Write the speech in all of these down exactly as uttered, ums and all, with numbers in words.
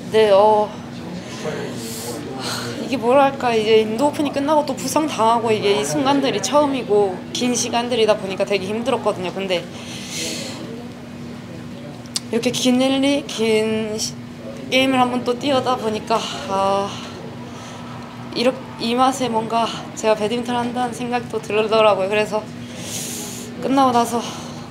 네, 어 이게 뭐랄까 이제 인도 오픈이 끝나고 또 부상 당하고 이게 이 순간들이 처음이고 긴 시간들이다 보니까 되게 힘들었거든요. 근데 이렇게 긴 랠리, 긴 시, 게임을 한번 또 뛰어다 보니까 아, 이렇게 이 맛에 뭔가 제가 배드민턴 한다는 생각도 들더라고요. 그래서 끝나고 나서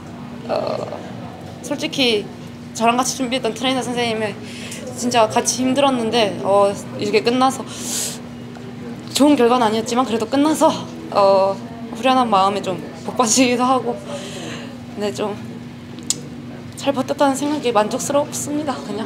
어, 솔직히 저랑 같이 준비했던 트레이너 선생님이 진짜 같이 힘들었는데 어, 이렇게 끝나서 좋은 결과는 아니었지만 그래도 끝나서 어, 후련한 마음에 좀 복받치기도 하고 네, 좀 잘 버텼다는 생각이 만족스럽습니다. 그냥.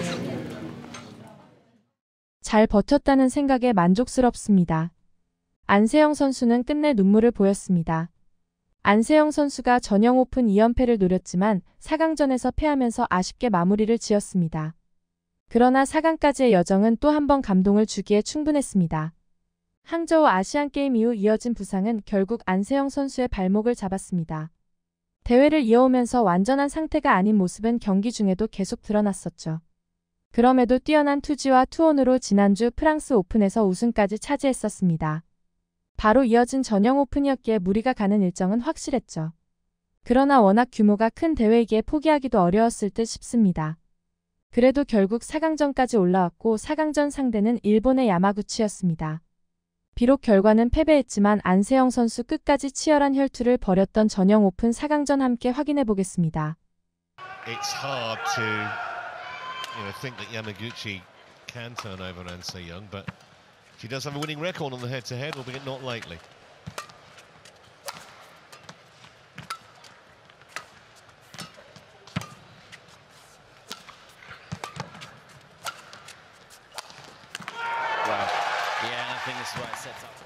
잘 버텼다는 생각에 만족스럽습니다. 안세영 선수는 끝내 눈물을 보였습니다. 안세영 선수가 전형 오픈 이 연패를 노렸지만 사 강전에서 패하면서 아쉽게 마무리를 지었습니다. 그러나 사 강까지의 여정은 또 한 번 감동을 주기에 충분했습니다. 항저우 아시안게임 이후 이어진 부상은 결국 안세영 선수의 발목을 잡았습니다. 대회를 이어오면서 완전한 상태가 아닌 모습은 경기 중에도 계속 드러났었죠. 그럼에도 뛰어난 투지와 투혼으로 지난주 프랑스 오픈에서 우승까지 차지했었습니다. 바로 이어진 전형 오픈이었기에 무리가 가는 일정은 확실했죠. 그러나 워낙 규모가 큰 대회이기에 포기하기도 어려웠을 듯 싶습니다. 그래도 결국 사 강전까지 올라왔고 사 강전 상대는 일본의 야마구치였습니다. 비록 결과는 패배했지만 안세영 선수 끝까지 치열한 혈투를 벌였던 전형 오픈 사 강전 함께 확인해 보겠습니다. It's hard to you know, think that Yamaguchi can turn over An Se-young, but she does have a winning record on the head-to-head, albeit not lately. Wow. Yeah, I think this is what it sets up.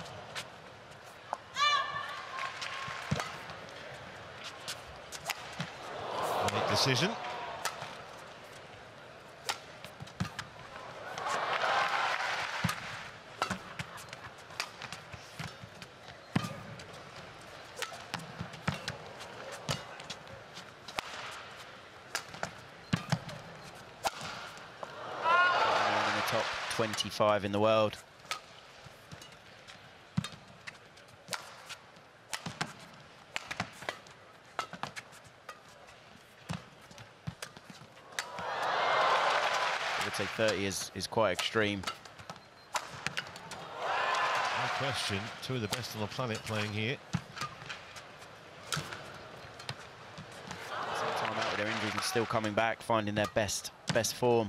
Right decision. Top twenty-five in the world. I would say thirty is, is quite extreme. No question, two of the best on the planet playing here. Some time out with their injuries and still coming back, finding their best best form.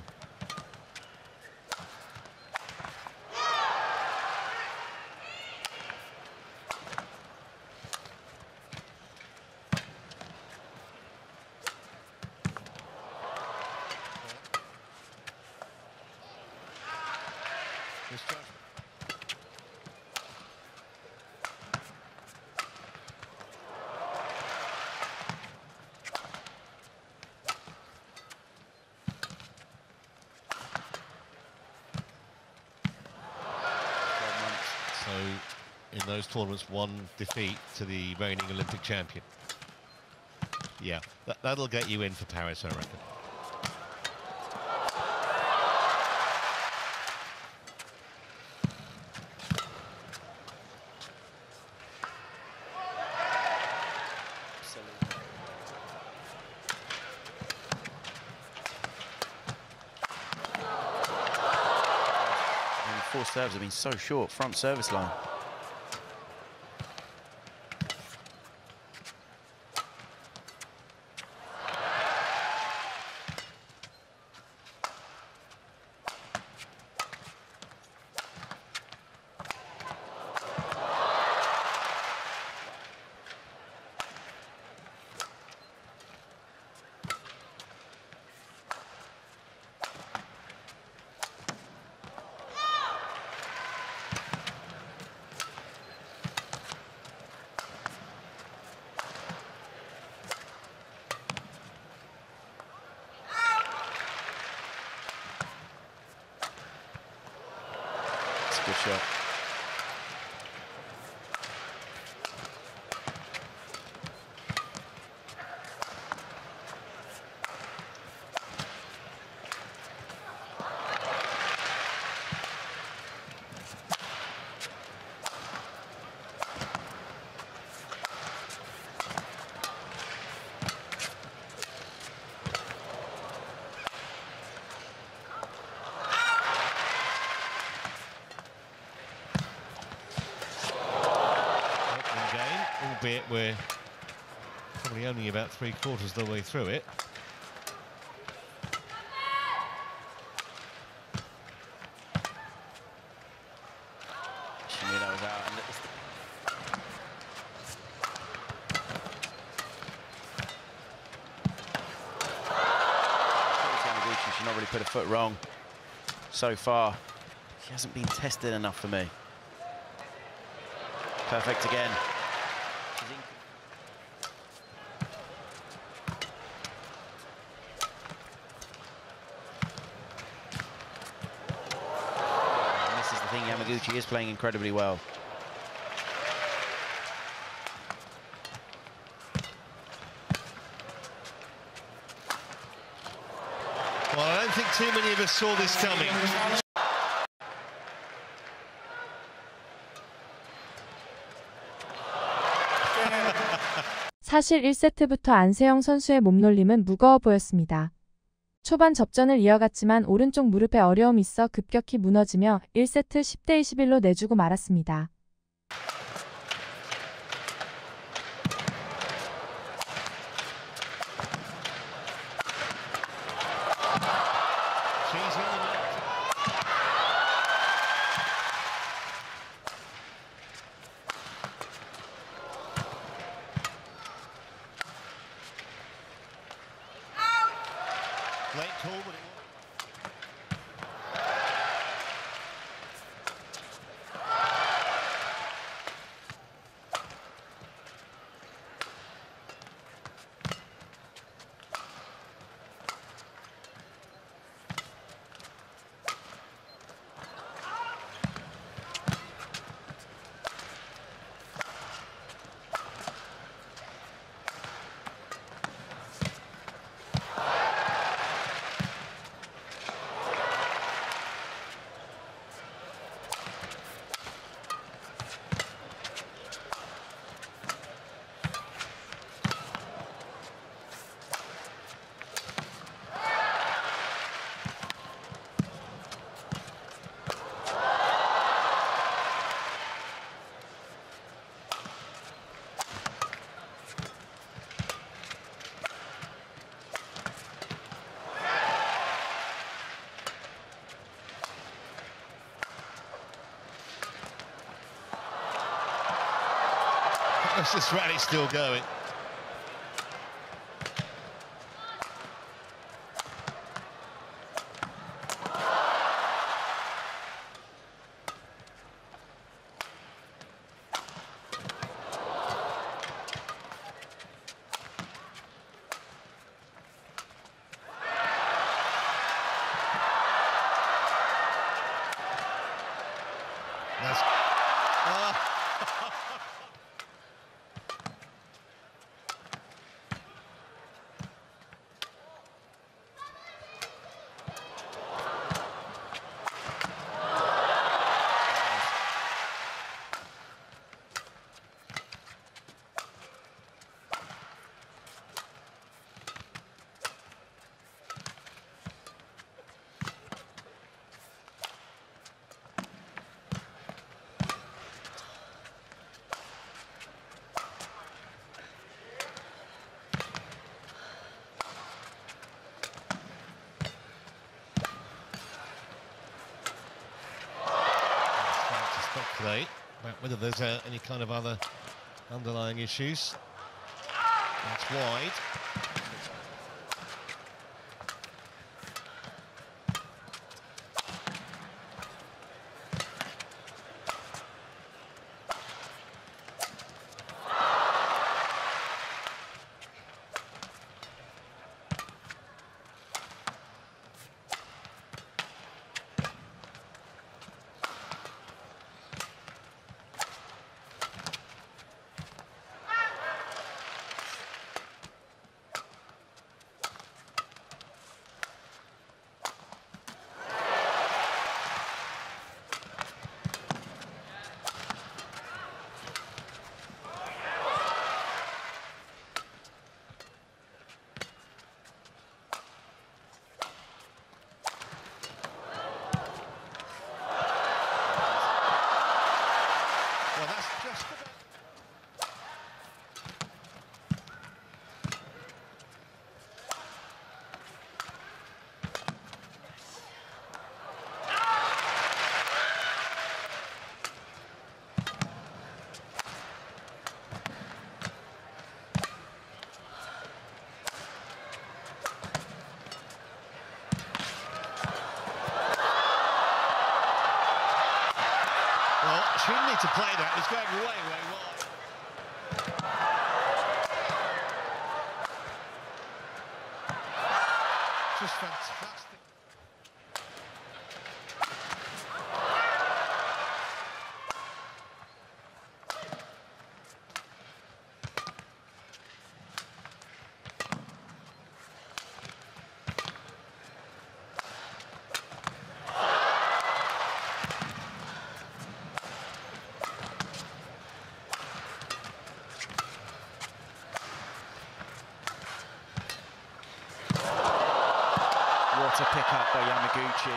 So, in those tournaments, one defeat to the reigning Olympic champion. Yeah, that, that'll get you in for Paris, I reckon. Four serves have been so short, front service line. Good shot. yet we're probably only about three quarters of the way through it. She knew that was out. And it's Yamaguchi, she's not really put a foot wrong so far. She hasn't been tested enough for me. Perfect again. She's in and this is the thing, Yamaguchi is playing incredibly well. Well, I don't think too many of us saw this coming. 사실 일 세트부터 안세영 선수의 몸놀림은 무거워 보였습니다. 초반 접전을 이어갔지만 오른쪽 무릎에 어려움이 있어 급격히 무너지며 일 세트 십 대 이십일로 내주고 말았습니다. Late call, but it this rally's still going. That's, uh, today, about whether there's uh, any kind of other underlying issues. That's wide. opportunity to play that. It's going way, way wide. Just fantastic. What a pick up by Yamaguchi.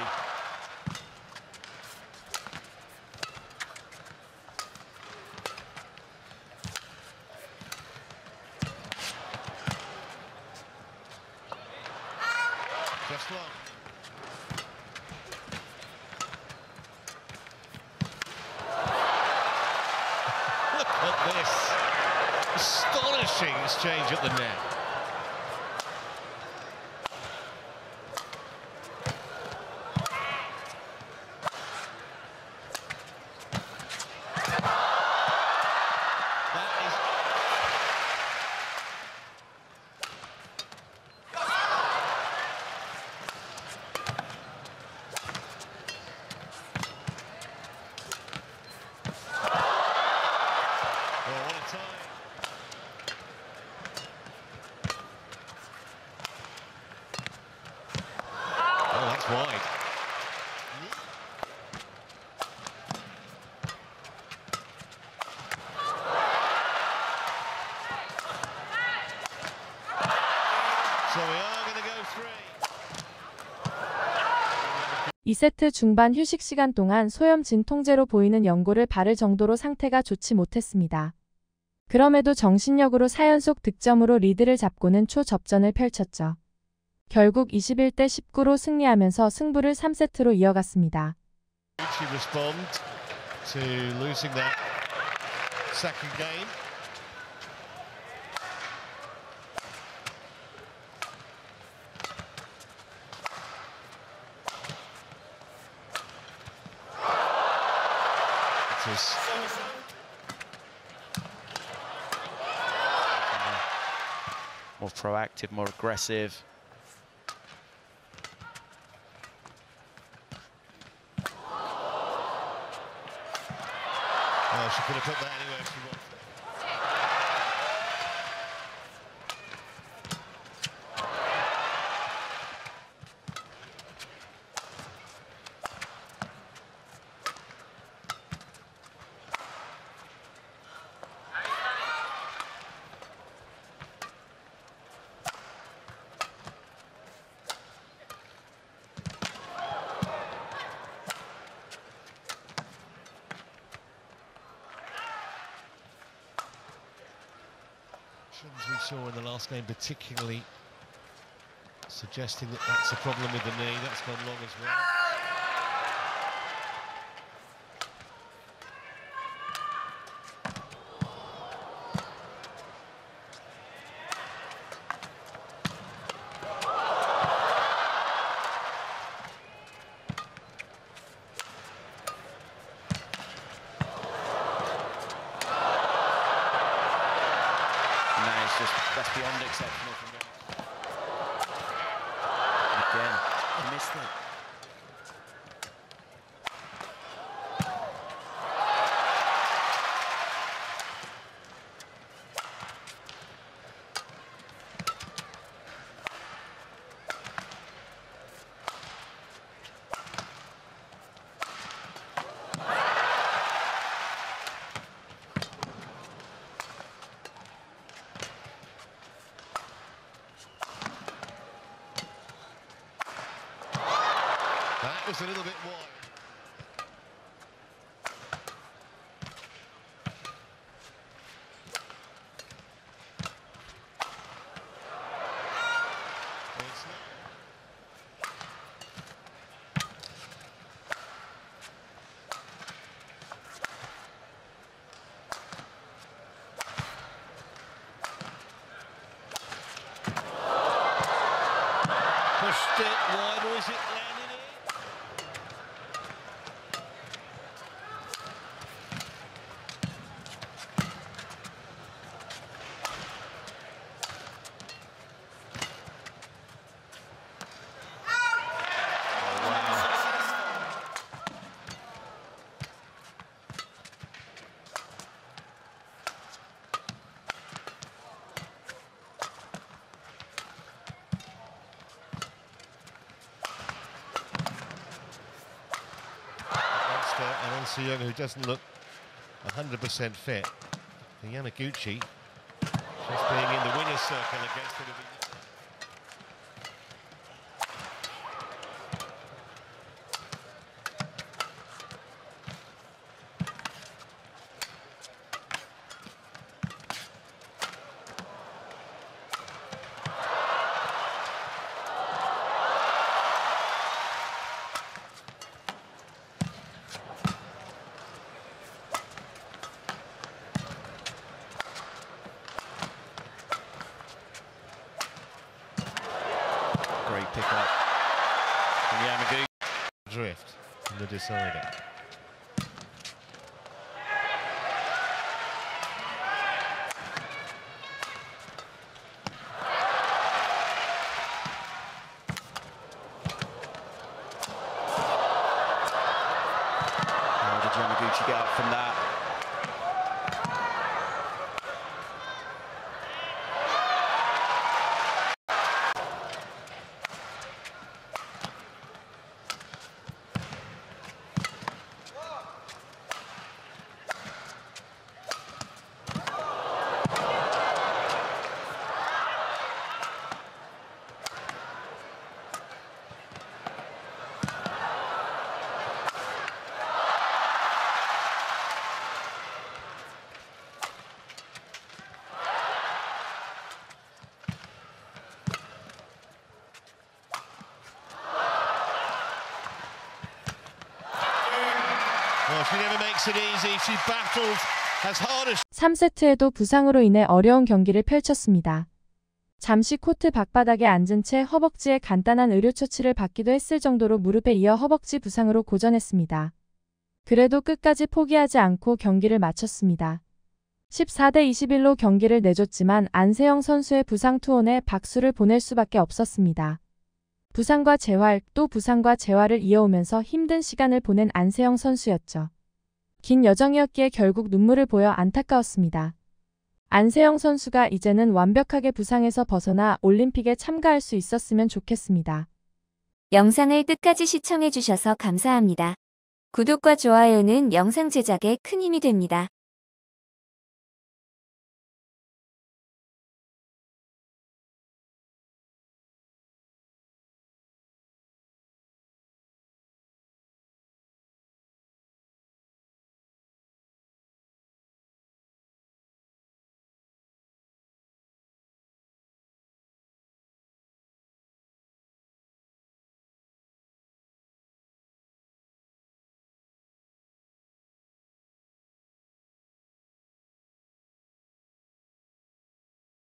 Just long. Look at this. Astonishing exchange at the net. Oh, that's wide. So we are going to go three. 이 세트 중반 휴식 시간 동안 소염 진통제로 보이는 연고를 바를 정도로 상태가 좋지 못했습니다. 그럼에도 정신력으로 사 연속 득점으로 리드를 잡고는 초접전을 펼쳤죠. 결국 이십일 대 십구로 승리하면서 승부를 삼 세트로 이어갔습니다. She respond to losing that second game. It is More proactive, more aggressive. Oh, she could have put that anywhere if she wanted. We saw in the last game particularly suggesting that that's a problem with the knee. That's gone long as well. Just, that's beyond exceptional from him. Again, he missed it. That was a little bit wide. It's not. Pushed it wide, or is it landing it? against uh, an An Se-young who doesn't look one hundred percent fit. And Yamaguchi just being in the winner's circle against it. Great pick up from Yamaguchi. Drift in the decider. How did Yamaguchi get up from that? Well, she never makes it easy. She battles as hard as 삼 세트에도 부상으로 인해 어려운 경기를 펼쳤습니다. 잠시 코트 밖바닥에 앉은 채 허벅지에 간단한 의료처치를 받기도 했을 정도로 무릎에 이어 허벅지 부상으로 고전했습니다. 그래도 끝까지 포기하지 않고 경기를 마쳤습니다. 십사 대 이십일로 경기를 내줬지만 안세영 선수의 부상 투혼에 박수를 보낼 수밖에 없었습니다. 부상과 재활, 또 부상과 재활을 이어오면서 힘든 시간을 보낸 안세영 선수였죠. 긴 여정이었기에 결국 눈물을 보여 안타까웠습니다. 안세영 선수가 이제는 완벽하게 부상에서 벗어나 올림픽에 참가할 수 있었으면 좋겠습니다. 영상을 끝까지 시청해주셔서 감사합니다. 구독과 좋아요는 영상 제작에 큰 힘이 됩니다.